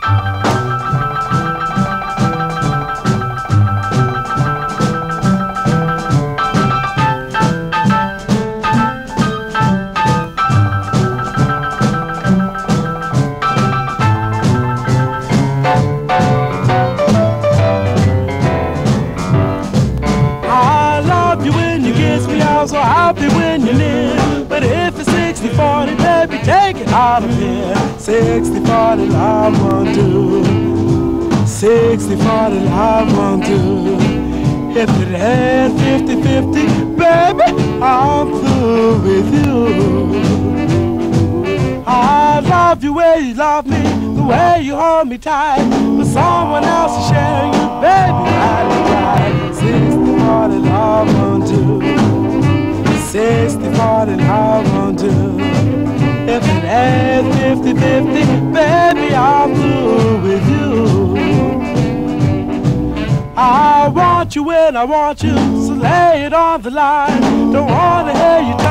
So happy when you live, but if it's 60-40, baby, take it out of here. 60-40, love won't do. 60-40, love won't do. If it had 50-50, baby, I'm through with you. I love you where you love me, the way you hold me tight, but someone else is sharing you, baby, right. 60-40, love won't do. 60-40, love won't do. If it had 50-50, baby, I'm through with you. I want you when I want you, so lay it on the line. Don't wanna hear you talk